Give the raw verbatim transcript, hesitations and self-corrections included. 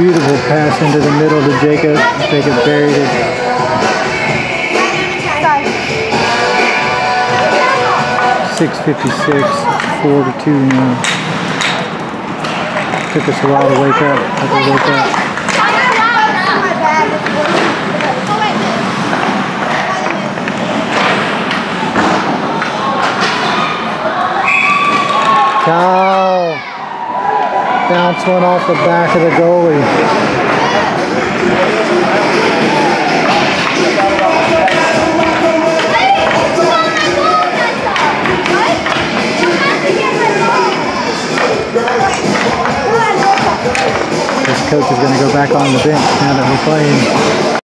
Beautiful pass into the middle to Jacob. Jacob buried it. six fifty-six, four to two now. Took us a while to wake up. Had to wake up. Kyle. Bounce one off the back of the goalie. This coach is going to go back on the bench now that we're playing.